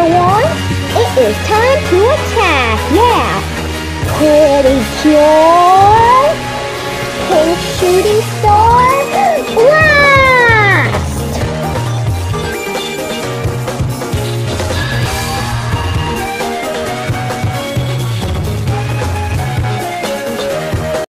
everyone. It is time to attack. Yeah. Pretty cure.